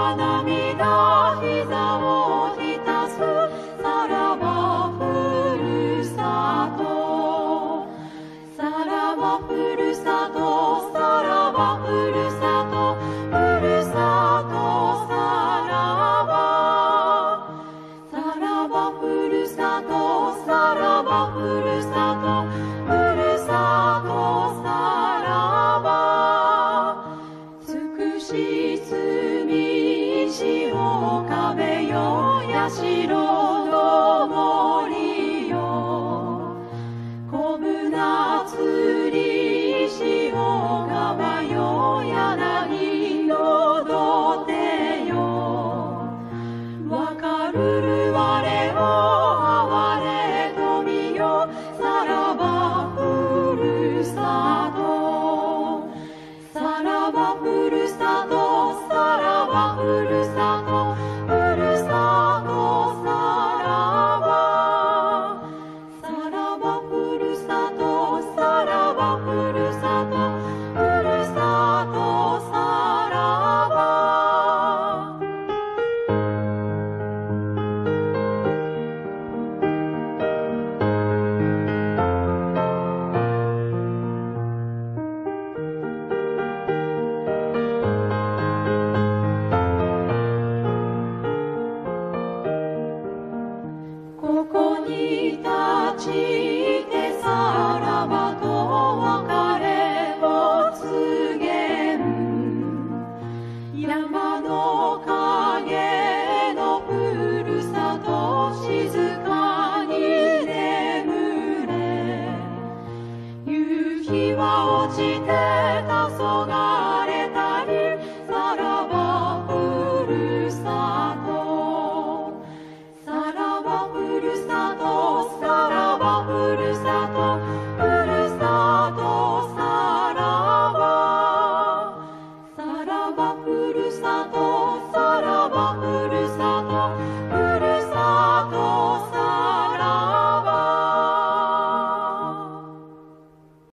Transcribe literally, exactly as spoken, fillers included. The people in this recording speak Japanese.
涙膝を浸すさらばふるさとさらばふるさとさらばふるさとふるさとさらばさらばふるさとさらばふるさとふるさとさらば尽くし罪石を壁よ社の森よこぶなつり石を川よ柳の土手よわかるる我を哀れ富よさらばふるさとさらばふるさとさらばふるさと